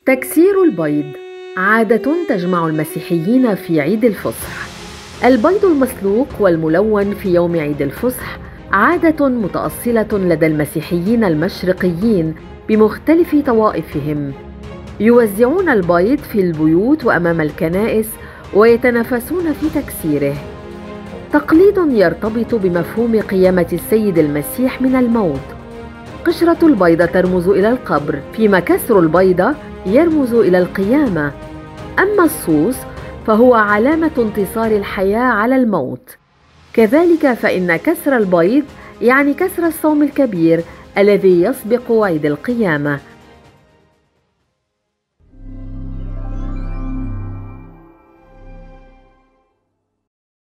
تكسير البيض عادة تجمع المسيحيين في عيد الفصح. البيض المسلوق والملون في يوم عيد الفصح عادة متأصلة لدى المسيحيين المشرقيين بمختلف طوائفهم. يوزعون البيض في البيوت وأمام الكنائس ويتنافسون في تكسيره. تقليد يرتبط بمفهوم قيامة السيد المسيح من الموت. قشرة البيضة ترمز إلى القبر، فيما كسر البيضة يرمز إلى القيامة. أما الصوص فهو علامة انتصار الحياة على الموت. كذلك فإن كسر البيض يعني كسر الصوم الكبير الذي يسبق عيد القيامة.